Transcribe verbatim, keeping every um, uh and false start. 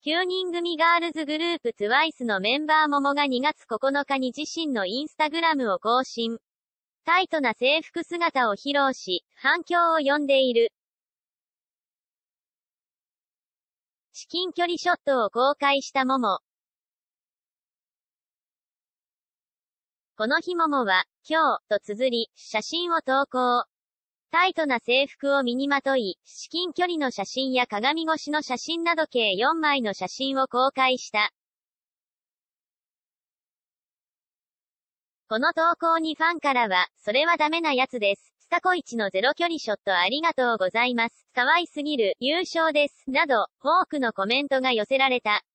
きゅうにん組ガールズグループ トゥワイス のメンバーモモがにがつここのかに自身のインスタグラムを更新。タイトな制服姿を披露し、反響を呼んでいる。至近距離ショットを公開したモモ。この日モモは、今日、と綴り、写真を投稿。タイトな制服を身にまとい、至近距離の写真や鏡越しの写真など計よんまいの写真を公開した。この投稿にファンからは、それはダメなやつです。スタコイチのゼロ距離ショットありがとうございます。可愛すぎる、優勝です。など、多くのコメントが寄せられた。